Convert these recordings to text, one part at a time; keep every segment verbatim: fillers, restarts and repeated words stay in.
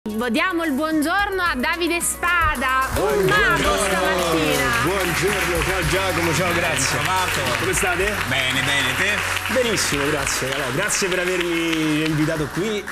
Diamo il buongiorno a Davide Spada, un mago stamattina. Buongiorno, ciao Giacomo, ciao, grazie. Come state? Bene, bene, te? Benissimo, grazie. Allora, grazie per avermi invitato qui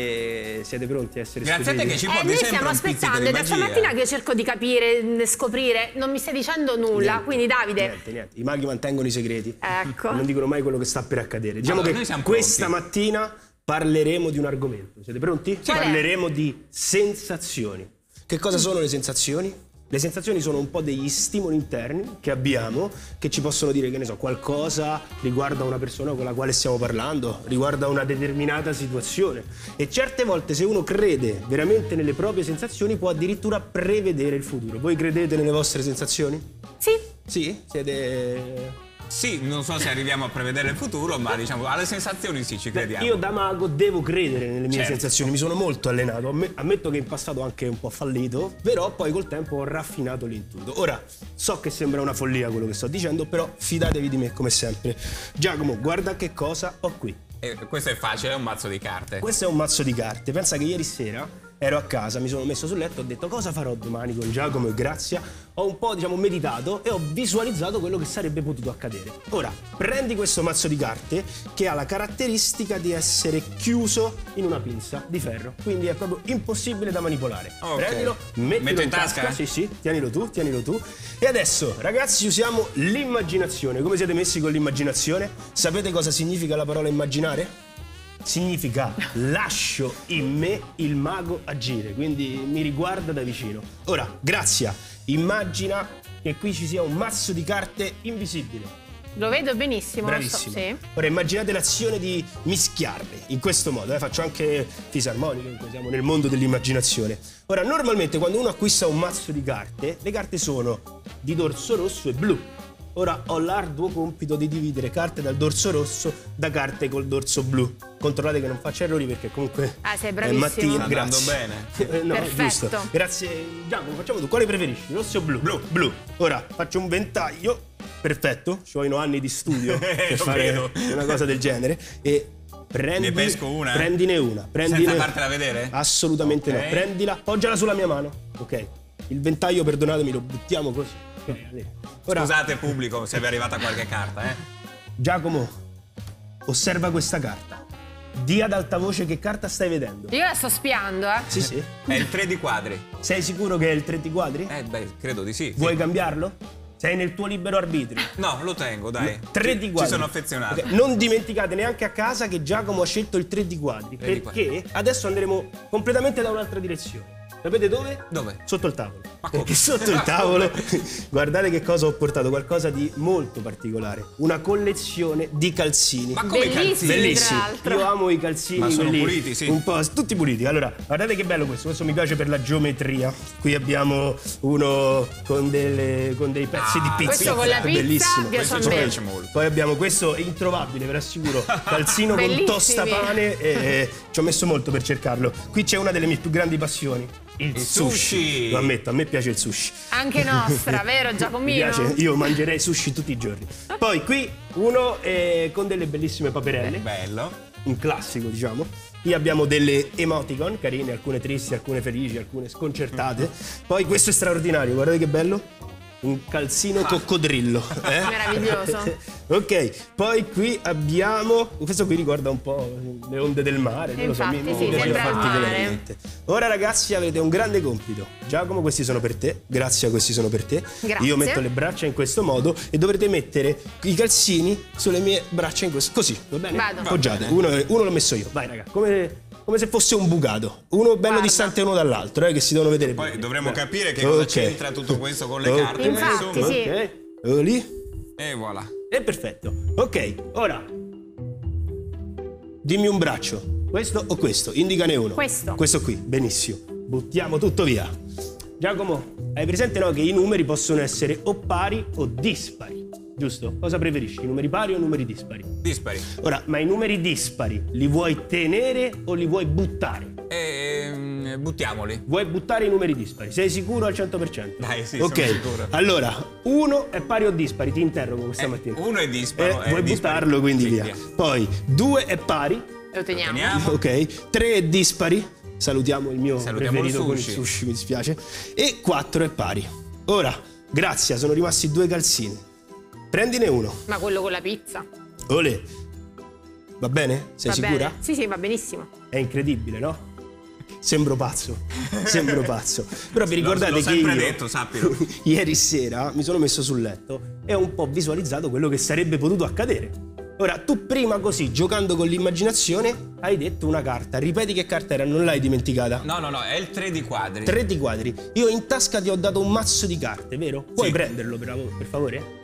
e siete pronti a essere grazie scopriti? a te che ci Eh, porti noi sempre stiamo un pizzico aspettando, di è da magia. stamattina che cerco di capire, scoprire, non mi stai dicendo nulla, Niente, quindi Davide... Niente, niente, i maghi mantengono i segreti. Ecco. Non dicono mai quello che sta per accadere. Diciamo Allora, noi che siamo questa pronti. mattina parleremo di un argomento. Siete pronti? Qual è? Parleremo di sensazioni. Che cosa sono le sensazioni? Le sensazioni sono un po' degli stimoli interni che abbiamo, che ci possono dire, che ne so, qualcosa riguarda una persona con la quale stiamo parlando, riguarda una determinata situazione. E certe volte, se uno crede veramente nelle proprie sensazioni, può addirittura prevedere il futuro. Voi credete nelle vostre sensazioni? Sì. Sì? Siete... Sì, non so se arriviamo a prevedere il futuro, ma diciamo alle sensazioni sì, ci crediamo. Io da mago devo credere nelle mie Certo. sensazioni, mi sono molto allenato, Amm- ammetto che in passato ho anche un po' fallito, però poi col tempo ho raffinato l'intuito. Ora, so che sembra una follia quello che sto dicendo, però fidatevi di me come sempre. Giacomo, guarda che cosa ho qui. Eh, questo è facile, è un mazzo di carte. Questo è un mazzo di carte, pensa che ieri sera ero a casa, mi sono messo sul letto, ho detto cosa farò domani con Giacomo e Grazia, ho un po' diciamo meditato e ho visualizzato quello che sarebbe potuto accadere. Ora, prendi questo mazzo di carte che ha la caratteristica di essere chiuso in una pinza di ferro, quindi è proprio impossibile da manipolare. Ok. Prendilo, mettilo Metto in in tasca, tasca? sì sì, tienilo tu, tienilo tu. E adesso ragazzi usiamo l'immaginazione. Come siete messi con l'immaginazione? Sapete cosa significa la parola immaginare? Significa lascio in me il mago agire, quindi mi riguarda da vicino. Ora, Grazia, immagina che qui ci sia un mazzo di carte invisibile. Lo vedo benissimo. Bravissimo. Lo so, sì. Ora immaginate l'azione di mischiarle in questo modo, eh? Faccio anche fisarmonica, siamo nel mondo dell'immaginazione. Ora, normalmente quando uno acquista un mazzo di carte, le carte sono di dorso rosso e blu. Ora ho l'arduo compito di dividere carte dal dorso rosso da carte col dorso blu. Controllate che non faccia errori perché comunque Ah, sei è bravissimo. mattina. Sta andando Grazie. bene. Eh, no, Perfetto. giusto. Grazie. Giacomo, facciamo tu. Quale preferisci? Rosso o blu? Blu. Blu. Ora faccio un ventaglio. Perfetto. Ci vogliono anni di studio per Lo fare vedo. una cosa del genere. E prendi, Ne pesco una, eh? Prendine una. Prendine... Senza fartela vedere? Assolutamente Ok. no. Prendila, poggiala sulla mia mano. Ok. Il ventaglio, perdonatemi, lo buttiamo così. Ok, ora, Scusate pubblico se vi è arrivata qualche carta, eh. Giacomo, osserva questa carta. Dì ad alta voce che carta stai vedendo. Io la sto spiando, eh. Sì, sì. È il tre di quadri. Sei sicuro che è il tre di quadri? Eh, beh, credo di sì. Vuoi sì. cambiarlo? Sei nel tuo libero arbitrio. No, lo tengo, dai. tre Ci- di quadri. Ci sono affezionato. Ok, non dimenticate neanche a casa che Giacomo ha scelto il tre di quadri, tre di perché adesso andremo completamente da un'altra direzione. Sapete dove? Dove? Sotto il tavolo. Ma come? Perché sotto il tavolo, guardate che cosa ho portato, qualcosa di molto particolare. Una collezione di calzini. Ma come i Bellissimi, calzini? tra Bellissimi. l'altro. Io amo i calzini, Ma sono quelli puliti, sì. un po' tutti puliti. Allora, guardate che bello questo. Questo mi piace per la geometria. Qui abbiamo uno con, delle, con dei pezzi Ah, di pizza. questo con la pizza Bellissimo. piace Questo a ci me. piace molto. Poi abbiamo questo introvabile, ve l'assicuro. Calzino con Bellissimi. tostapane. E ci ho messo molto per cercarlo. Qui c'è una delle mie più grandi passioni. Il, Il sushi. sushi. Lo ammetto, a me piace il sushi. Anche nostra, vero Mi Giacomino? piace, io mangerei sushi tutti i giorni. Poi qui uno eh, con delle bellissime paperelle, Bello. un classico diciamo. Qui abbiamo delle emoticon carine, alcune tristi, alcune felici, alcune sconcertate. Poi questo è straordinario, guardate che bello. Un calzino coccodrillo. Eh? Meraviglioso. Ok, poi qui abbiamo. Questo qui ricorda un po' le onde del mare. Non lo so, mi, Infatti, mi sì, piace sembra il particolarmente. Ora, ragazzi, avete un grande compito. Giacomo, questi sono per te. Grazie, questi sono per te. Grazie. Io metto le braccia in questo modo e dovrete mettere i calzini sulle mie braccia in questo. Così, va bene? Vado. Appoggiate. Uno, uno l'ho messo io. Vai, raga. Come. Come se fosse un bucato, uno bello Guarda. distante uno dall'altro, eh, che si devono vedere Poi bene. dovremmo Beh. capire che cosa Ok. c'entra tutto questo con le Ok. carte. Infatti, insomma. sì. Ok, quello lì. E voilà. E perfetto. Ok, ora dimmi un braccio. Questo o questo? Indicane uno. Questo. Questo qui, benissimo. Buttiamo tutto via. Giacomo, hai presente no che i numeri possono essere o pari o dispari, giusto? Cosa preferisci, numeri pari o numeri dispari? Dispari. Ora, ma i numeri dispari li vuoi tenere o li vuoi buttare? E buttiamoli. Vuoi buttare i numeri dispari? Sei sicuro al cento per cento? Dai, sì, ok. sono sicuro. Allora, uno è pari o dispari? Ti interrogo questa mattina. Uno è disparo. Eh, è vuoi dispari. buttarlo, quindi Sì, via. Poi, due è pari. Lo teniamo. Teniamo. Ok. Tre è dispari. salutiamo il mio Salutiamo preferito il con il sushi. sushi, mi dispiace. E quattro è pari. Ora, grazie, sono rimasti due calzini. Prendine uno. Ma quello con la pizza. Olè. Va bene? Sei Va sicura? bene? Sì, sì, va benissimo. È incredibile, no? Sembro pazzo, sembro pazzo. Però vi ricordate L'ho che sempre io detto, sappilo. ieri sera mi sono messo sul letto e ho un po' visualizzato quello che sarebbe potuto accadere. Ora, tu prima così, giocando con l'immaginazione, hai detto una carta. Ripeti che carta era, non l'hai dimenticata? No, no, no, è il tre di quadri. Tre di quadri. Io in tasca ti ho dato un mazzo di carte, vero? Puoi Sì. prenderlo per, per favore?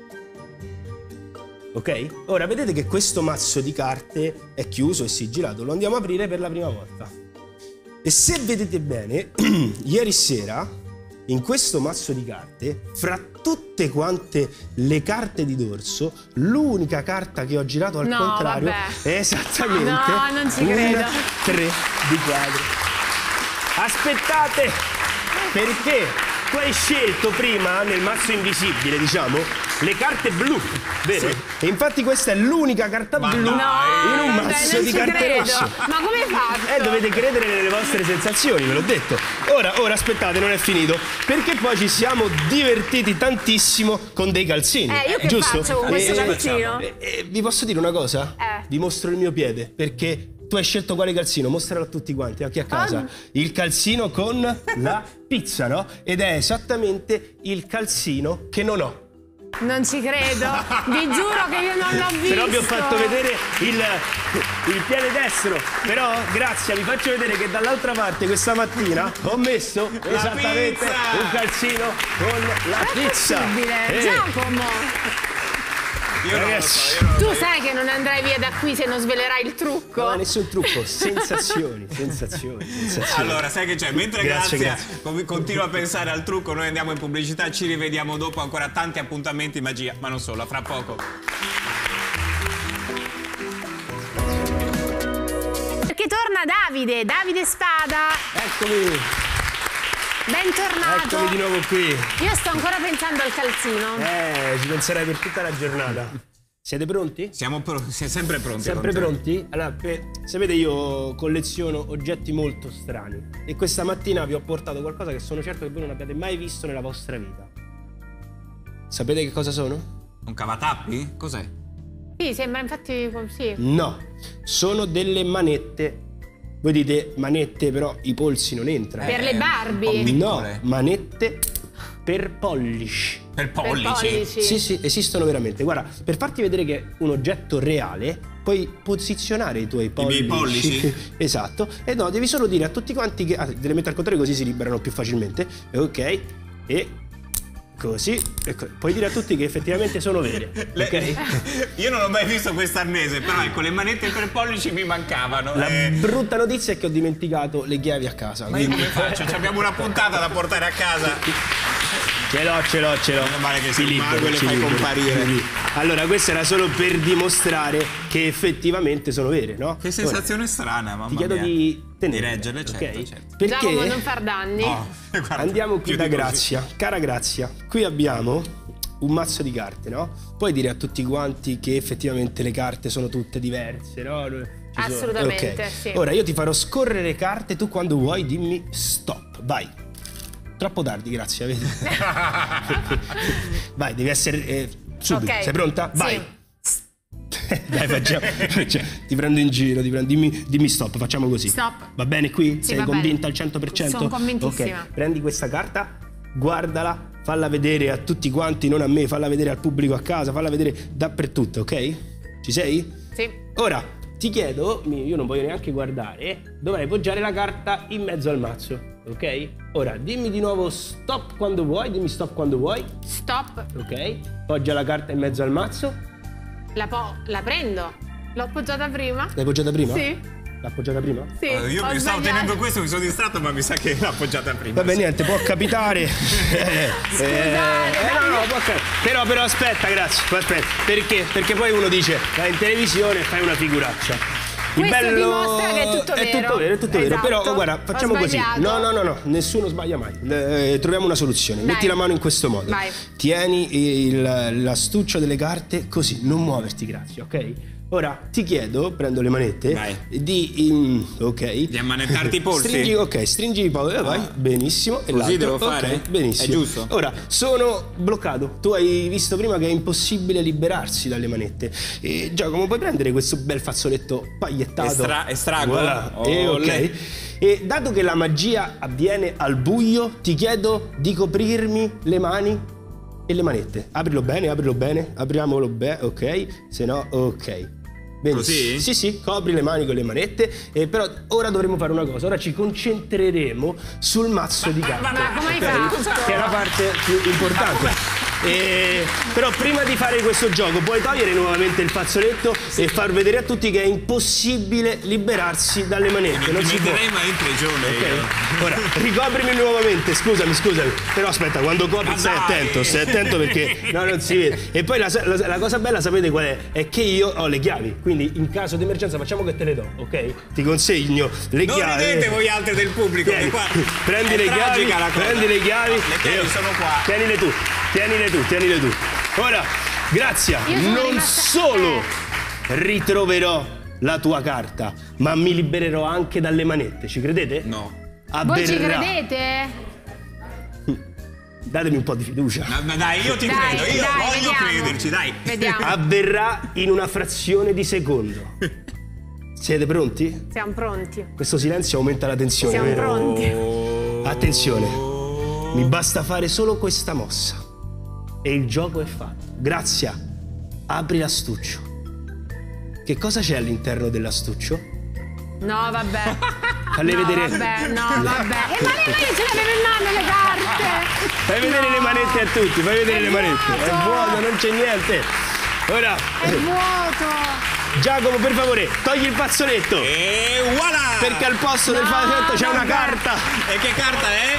Ok? Ora vedete che questo mazzo di carte è chiuso e sigillato. Lo andiamo a aprire per la prima volta. E se vedete bene, ieri sera, in questo mazzo di carte, fra tutte quante le carte di dorso, l'unica carta che ho girato al No, contrario vabbè. è esattamente No, non ci una credo. tre di quadri. Aspettate, perché tu hai scelto prima nel mazzo invisibile, diciamo, le carte blu, vero? E infatti questa è l'unica carta Ma blu no, in un vabbè, mazzo non di ci carte credo. rosse. Ma come hai fatto? Eh, dovete credere nelle vostre sensazioni, ve l'ho detto. Ora, ora, aspettate, non è finito. Perché poi ci siamo divertiti tantissimo con dei calzini. Eh, io che giusto? faccio con questo Eh, calzino? eh, eh, vi posso dire una cosa? Eh. Vi mostro il mio piede, perché tu hai scelto quale calzino? Mostralo a tutti quanti, a chi a casa. Ah. Il calzino con la pizza, no? Ed è esattamente il calzino che non ho. Non ci credo. Vi giuro che io non l'ho visto. Però vi ho fatto vedere il, il piede destro. Però, grazie, vi faccio vedere che dall'altra parte questa mattina ho messo esattamente pizza! un calzino con la Ma è pizza. possibile? Eh, Giacomo, Io non lo Ragazzi. so, io non lo tu sai che non andrai via da qui se non svelerai il trucco? non è nessun trucco, sensazioni, sensazioni, sensazioni. Allora, sai che c'è? Mentre Grazie, Grazia grazie. con- continua a pensare al trucco, noi andiamo in pubblicità, ci rivediamo dopo, ancora tanti appuntamenti magia, ma non solo, a fra poco. Perché torna Davide, Davide Spada. Eccomi, Bentornato. eccomi di nuovo qui. Io sto ancora pensando al calzino. Eh, ci penserai per tutta la giornata. Siete pronti? Siamo, pro- siamo sempre pronti. Sempre con te. pronti? Allora, per- sapete, io colleziono oggetti molto strani e questa mattina vi ho portato qualcosa che sono certo che voi non abbiate mai visto nella vostra vita. Sapete che cosa sono? Un cavatappi? Cos'è? Sì, sembra infatti così. No, sono delle manette. Voi dite manette, però i polsi non entrano. Per le Barbie. un po' No, piccole. manette per pollici. Per Per pollici. pollici. Sì, sì, esistono veramente. Guarda, per farti vedere che è un oggetto reale, puoi posizionare i tuoi pollici. miei pollici? Esatto. E no, devi solo dire a tutti quanti che... Ah, te le metto al contrario così si liberano più facilmente. Ok. E così. Ecco, puoi dire a tutti che effettivamente sono vere. Le- Ok? Io non ho mai visto questo arnese, però ecco, le manette per pollici mi mancavano. La eh. brutta notizia è che ho dimenticato le chiavi a casa. Ma io quindi- come faccio? Ci abbiamo una puntata da portare a casa. Ce l'ho, ce l'ho, ce l'ho. Meno male che Si sei un mago e le si fai liberi, comparire. si liberi. Allora, questo era solo per dimostrare che effettivamente sono vere, no? Che sensazione strana, mamma Ti chiedo mia. di tenere. Di reggerle, certo, ok? certo. Perché Giacomo, non far danni. Oh, guarda, andiamo qui più da di così. Grazia. Cara Grazia, qui abbiamo un mazzo di carte, no? Puoi dire a tutti quanti che effettivamente le carte sono tutte diverse, no? Ci sono- Assolutamente, ok. sì. Ora io ti farò scorrere carte, tu quando vuoi dimmi stop, vai. Troppo tardi, grazie, vedi? Vai, devi essere eh, subito. Ok. Sei pronta? Sì. Vai. Dai, facciamo, facciamo- ti prendo in giro, ti prendo- dimmi, dimmi stop, facciamo così. Stop. Va bene qui? Sì, Sei va convinta bene. al cento per cento? Sono convintissima. Ok, prendi questa carta, guardala, falla vedere a tutti quanti, non a me, falla vedere al pubblico a casa, falla vedere dappertutto, ok? Ci sei? Sì. Ora, ti chiedo, mi- io non voglio neanche guardare, dovrai poggiare la carta in mezzo al mazzo, ok? Ora, dimmi di nuovo stop quando vuoi, dimmi stop quando vuoi, Stop. ok? Poggia la carta in mezzo al mazzo. La, po- la prendo. L'ho appoggiata prima? L'hai appoggiata prima? Sì. L'ha appoggiata prima? Sì. Eh, Io ho mi stavo sbagliato. tenendo questo, mi sono distratto, ma mi sa che l'ho appoggiata prima. Vabbè, niente, può capitare. Eh, Scusate, eh, no, no, può cap- però, però aspetta, grazie, poi aspetta. Perché? Perché poi uno dice, vai in televisione e fai una figuraccia. Il Questo dimostra che è tutto è vero. tutto vero, è tutto vero. Esatto. Però guarda, Ho facciamo così. sbagliato. No, no, no, no, nessuno sbaglia mai. Eh, troviamo una soluzione. Dai. Metti la mano in questo modo. Vai. Tieni il- l'astuccio delle carte così, non muoverti, grazie, ok? Ora ti chiedo, prendo le manette, Vai. di mm, ok. Di ammanettarti i polsi? Stringi, ok, stringi i polsi, eh, vai, benissimo. E Così l'altro, devo fare? ok, benissimo. È giusto? Ora, sono bloccato. Tu hai visto prima che è impossibile liberarsi dalle manette. E Giacomo, puoi prendere questo bel fazzoletto pagliettato? Estra- estrago? Voilà. E Olè. ok. E dato che la magia avviene al buio, ti chiedo di coprirmi le mani e le manette. Aprilo bene, aprilo bene, apriamolo bene, ok. Se no, ok. Benissimo. Così? Sì, sì, copri le mani con le manette, eh, però ora dovremo fare una cosa, ora ci concentreremo sul mazzo di carte. Ma come hai ok? fatto? Che è la parte più importante. Eh, però prima di fare questo gioco puoi togliere nuovamente il fazzoletto e far vedere a tutti che è impossibile liberarsi dalle manette. Non Mi si può. metterei ma in prigione io. Ok, ora ricoprimi nuovamente, scusami, scusami. Però aspetta, quando copri Ma stai dai! attento, stai attento perché no, non si vede. E poi la, la- la cosa bella, sapete qual è? È che io ho le chiavi, quindi in caso di emergenza facciamo che te le do, ok? Ti consegno le Non chiavi. ridete voi altri del pubblico, Tieni, che qua prendi è le chiavi, tragica la cosa. prendi le chiavi. Le chiavi e io- sono qua. Tienile tu, tienile tu, tienile tu. Ora, Grazia, Io sono non rimasta- solo ritroverò la tua carta, ma mi libererò anche dalle manette, ci credete? No. Voi ci Avverrà. credete? Datemi un po' di fiducia. Ma, ma dai, io ti Dai, credo, io dai, voglio vediamo. crederci, dai. Vediamo. Avverrà in una frazione di secondo. Siete pronti? Siamo pronti. Questo silenzio aumenta la tensione, Siamo vero? pronti. Attenzione, mi basta fare solo questa mossa e il gioco è fatto. Grazia, apri l'astuccio. Che cosa c'è all'interno dell'astuccio? No, vabbè. Falle no, vedere. Vabbè, no, vabbè. E ma le io ce l'avevo in mano le carte. Fai vedere No. le manette a tutti, fai vedere È le manette. È vuoto. vuoto, non c'è niente. Ora, È vuoto. Giacomo, per favore, togli il fazzoletto. E voilà! Perché al posto del No, fazzoletto c'è una vabbè. carta. E che carta è?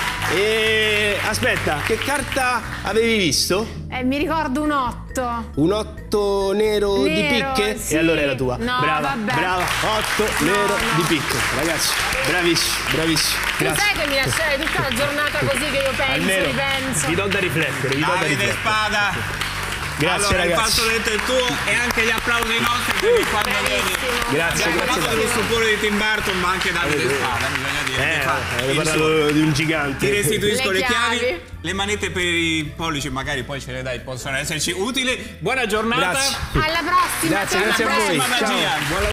E aspetta, che carta avevi visto? Eh, mi ricordo un otto. Un otto nero, di Nero, picche? sì. E allora è la tua. No, brava, vabbè. brava. otto No, nero no. di picche. Ragazzi, bravissimi, bravissimi. Tu Grazie. sai che mi lasciai tutta la giornata così che io penso, Almeno ripenso. vi do da riflettere, vi do da Davide riflettere. Spada. Grazie allora, il ragazzi. fazzoletto è tuo e anche gli applausi nostri perché quando vieni Bravissimo. Grazie, abbiamo grazie. parlato dello stupore di Tim Burton, ma anche Davide Spada, bisogna dire. Eh, che fa avevo il parlato suo. di un gigante. Ti restituisco Le le chiavi. chiavi. Le manette per i pollici magari poi ce le dai, possono esserci utili. Buona giornata. Grazie. Alla prossima. Grazie, ciao, grazie alla a voi. prossima. Prossima Ciao. magia. Buona